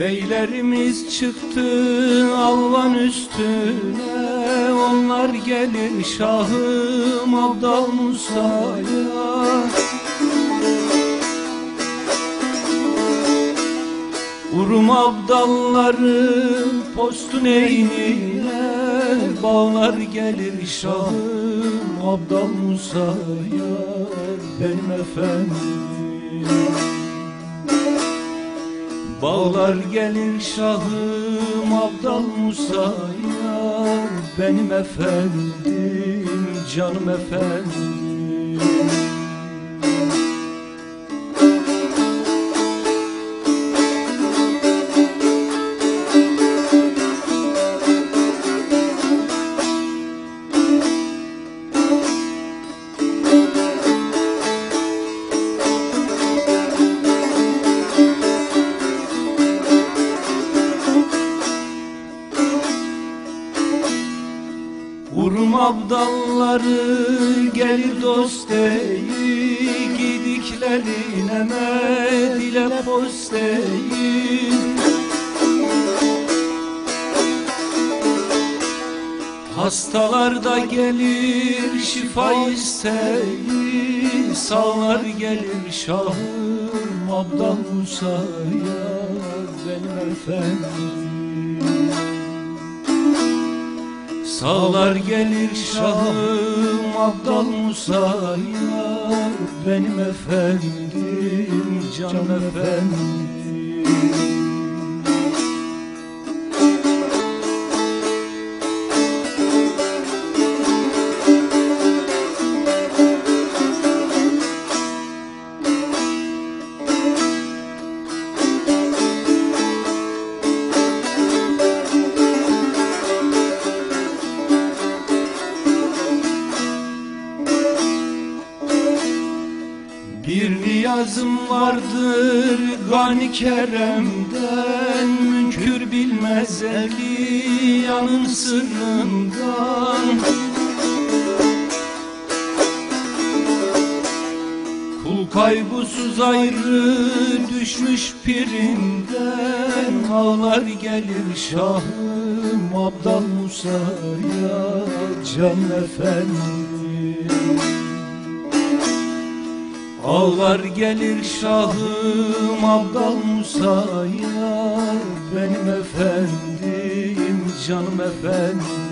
Beylerimiz çıktı Alvan üstüne, onlar gelir Şahım Abdal Musa'ya. Urum abdalların postun eynine, bağlar gelir Şahım Abdal Musa'ya benim efendim. Bağlar gelir Şahım Abdal Musa'ya benim efendim, canım efendim. Urum abdalları gelir dost değil, gidiklerine medile post değil. Hastalar da gelir şifa isteyi, sağlar gelir Şahım Abdal Musa'ya benim efendim. Sağlar gelir Şahım Abdal Musa'ya benim efendim, canım efendim. Bir niyazım vardır Gani Kerem'den, münkür bilmez evliyanın sırrından. Kul kaygısız ayrı düşmüş pirinden, ağlar gelir Şahım Abdal Musa'ya can efendim. Ağlar gelir Şahım Abdal Musa'ya benim efendim, canım efendim.